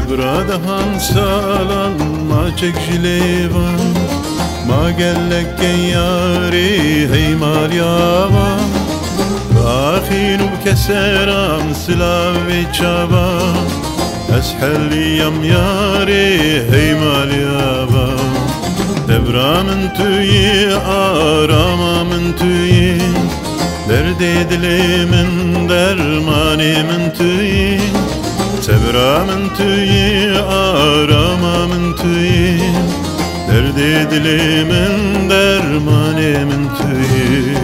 Tebradahan salan ma çek jilevan Ma gellek yari hey mal yavan Bakhinu keseram silav ve çaba Eshelli yam yari hey mal yavan Devramın tüyi aramamın tüyi Derde dilimin dermanımın tüyi Sevramın tüyi aramamın tüyi Derde dilimin dermanımın tüyi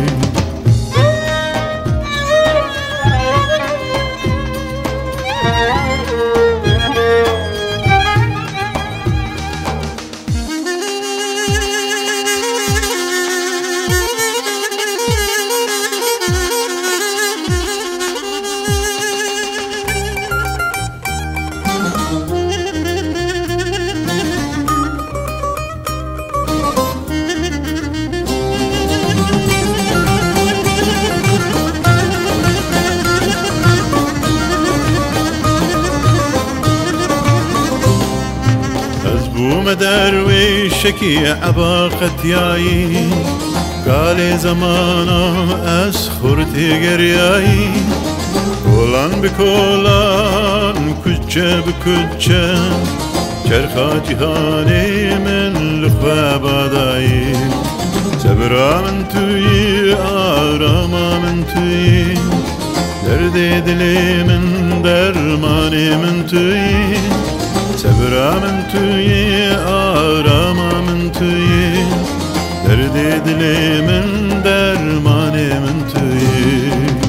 درویشکی عباقت یایی قال زمانا از خورتی گریایی کلان بکلان کجه بکجه چرخا جهانی من لخواه بادایی صبرا من توی آراما من توی درد دلی من درمانی من توی صبرا من توی آراما من توی درد دلی من درمانی من توی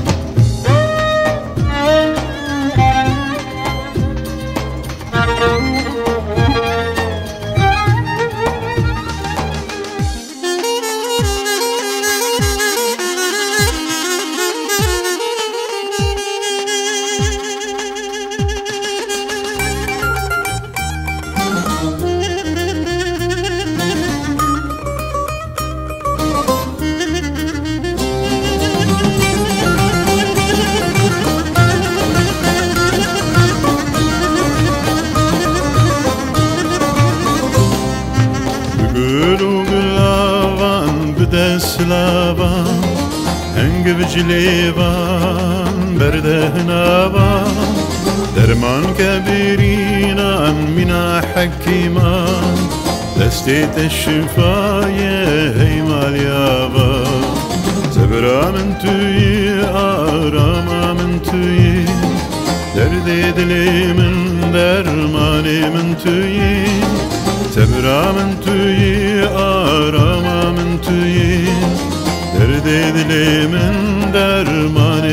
Deslavan, henge vijlevan, berdehnavan, derman kabirinan mina hakiman, destete şifaye heymal yavan, sabra min tüyi arama min tüyi, derdi dilimin dermani min tüyi, sabra min tüyi arama min tüyi, derdi dilimin dermanı